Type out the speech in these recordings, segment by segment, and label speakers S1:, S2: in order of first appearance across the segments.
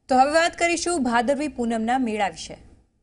S1: તો હવે વાત કરીશું ભાદરવી પૂનમના મેળા વિશે।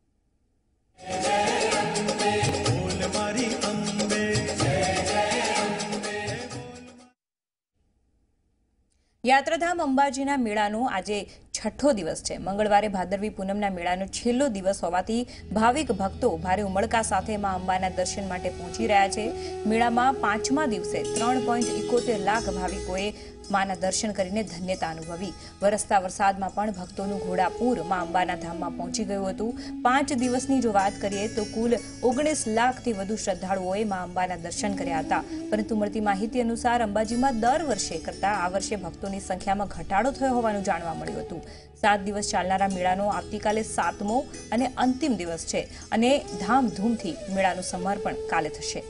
S1: યાત્રાધામ અંબાજીના મેળાનો આજે છઠ્ઠો દિવસ છે। મંગળવારે ભાદરવી પૂનમના મેળાનો છેલ્લો દિવસ હોવાથી ભાવિક ભક્તો ભારે ઉમળકા સાથે માં અંબાના દર્શન માટે પહોંચી રહ્યા છે। મેળામાં પાંચમા દિવસે 3.71 લાખ ભાવિકોએ માના દર્શન કરીને ધન્યતા અનુભવી। વરસતા વરસાદમાં પણ ભક્તોનું ઘોડાપૂર માં અંબાના ધામમાં પહોંચી ગયું હતું। 5 દિવસની જો વાત કરીએ તો કુલ 19 લાખથી વધુ શ્રદ્ધાળુઓએ માં અંબાના દર્શન કર્યા હતા। પરંતુ મળતી માહિતી અનુસાર અંબાજીમાં દર વર્ષે કરતા આ વર્ષે ભક્તોની સંખ્યામાં ઘટાડો થયો હોવાનું જાણવા મળ્યું હતું। 7 દિવસ ચાલનારા મેળાનો આવતીકાલે 7મો અને અંતિમ દિવસ છે અને ધામધૂમથી મેળાનું સમર્પણ કાલે થશે।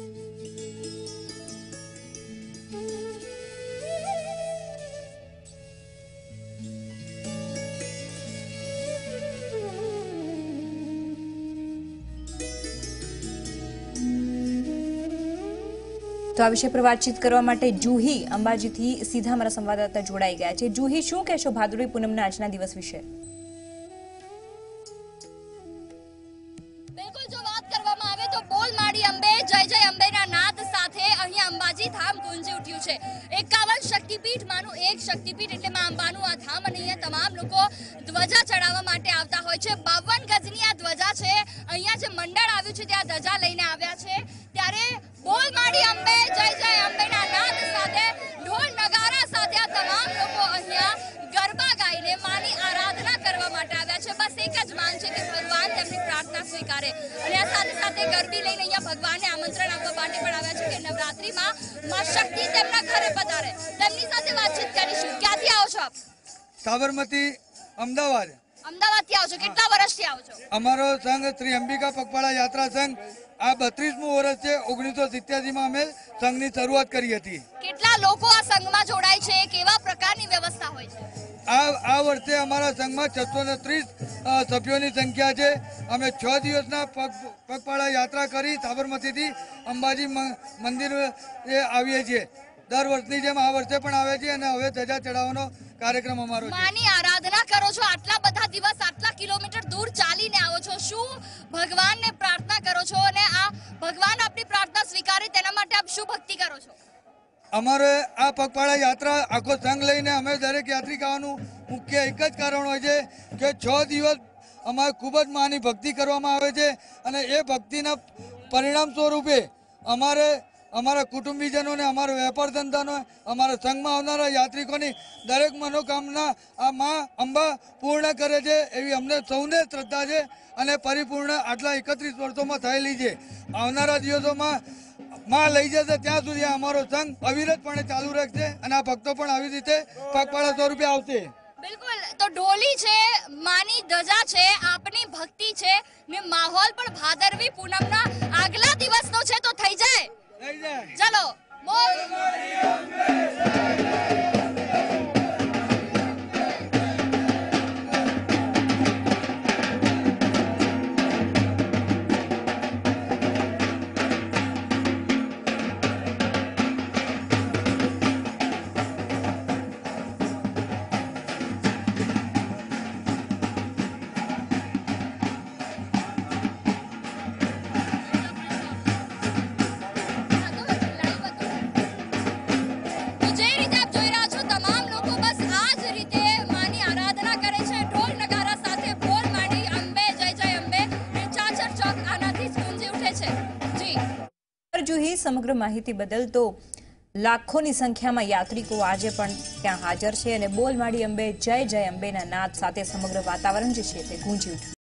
S1: तो आ विषय पर बातचीत करवा माटे जूही अंबाजीथी सीधा हमारा संवाददाता जोड़ाई गया है। जूही, शुं कहेशो भादरवी पूनमना आजना दिवस विषे?
S2: बिल्कुल, जो बात करवामां आवे तो बोल माड़ी अंबे जय जय अंबेना नाद साथे अहीं अंबाजी धाम गुंजी उठ्युं छे। 51 शक्तिपीठ मानुं एक शक्तिपीठ એટલે માં અંબાનું આ ધામ અને અહીંયા તમામ લોકો ધ્વજા ચડાવવા માટે આવતા હોય છે। 52 ગજની આ ધ્વજા છે। અહીંયા જે મંડળ આવ્યું છે ત્યાં ધ્વજા લઈને આવ્યા છે। ત્યારે બોલ માડી અંબે જય જય અંબેના નાદ સાથે ઢોલ નગારા સાથે આ તમામ લોકો અહીંયા ગરબા ગાઈને માની આરાધના કરવા માટે આવ્યા છે। બસ એક જ માંગ છે કે ભગવાન તેમની પ્રાર્થના સ્વીકારે અને આ સાથે સાથે ગરબી લઈને અહીંયા ભગવાનને આમંત્રણ આપવા માટે પણ આવ્યા છે કે નવરાત્રીમાં માં શક્તિ તેમના ઘરે પધારે। તેમની સાથે વાતચીત કરીશું। ક્યાંથી આવો છો આપ?
S3: સાબરમતી, અમદાવાદ।
S2: અમદાવાદથી આવો છો? કેટલા વર્ષથી આવો છો?
S3: અમારો સંઘ શ્રી અંબિકા પગપાળા યાત્રા સંઘ આ 32મું વર્ષ છે। 1987માં અમે સંઘની શરૂઆત કરી હતી।
S2: કેટલા લોકો આ સંઘમાં જોડાય છે? કેવા પ્રકારની વ્યવસ્થા હોય છે?
S3: આ વર્ષે અમારા સંઘમાં 630 સભ્યોની સંખ્યા છે। અમે 6 દિવસના પગપાળા યાત્રા કરી સાબરમતીથી અંબાજી મંદિર આવીએ છીએ। દર વર્ષની જેમ આ વર્ષે પણ આવે છે અને હવે ધજા ચડાવવાનો કાર્યક્રમ અમારો છે।
S2: માની આરાધના કરો છો, આટલા બધા દિવસ આટલા કિલોમીટર દૂર ચાલીને આવો છો, શું ભગવાનને પ્રાર્થના કરો છો અને આ ભગવાન આપની પ્રાર્થના સ્વીકારે તેના માટે આપ શું ભક્તિ કરો છો?
S3: અમારે આ પગપાળા યાત્રા આખો સંઘ લઈને અમે દરેક યાત્રિકાઓનું મુખ્ય એક જ કારણ હોય છે કે 6 દિવસ અમારે ખૂબ જ માની ભક્તિ કરવામાં આવે છે અને એ ભક્તિના પરિણામ સ્વરૂપે અમારા કુટુંબીજનોને, અમારા વેપાર ધંધાનો, અમારા સંઘમાં આવનારા યાત્રિકોની દરેક મનોકામના આ માં અંબા પૂર્ણ કરે છે એવી અમને સૌને શ્રદ્ધા છે અને પરિપૂર્ણ આટલા 31 વર્ષોમાં થયેલી છે। આવનારા દિવસોમાં માં લઈ જશે ત્યાં સુધી અમારો સંઘ અવિરતપણે ચાલુ રહેશે અને આ ભક્તો પણ આવી રીતે પગપાળા સ્વરૂપે આવશે।
S2: બિલકુલ, તો ઢોલી છે, માની ધજા છે, આપની ભક્તિ છે ને માહોલ પણ ભાદરવી પૂનમના આગલા દિવસનો છે તો થઈ જાય। ચલો બોલ માડી અંબે
S1: जूही समग्र माहिती बदल तो लाखोनी संख्या में यात्रिको आज पण त्यां हाजर छे अने बोल माड़ी अंबे जय जय अंबेना नाद साथे समग्र वातावरण जे छे ते गूंजी उठ्युं।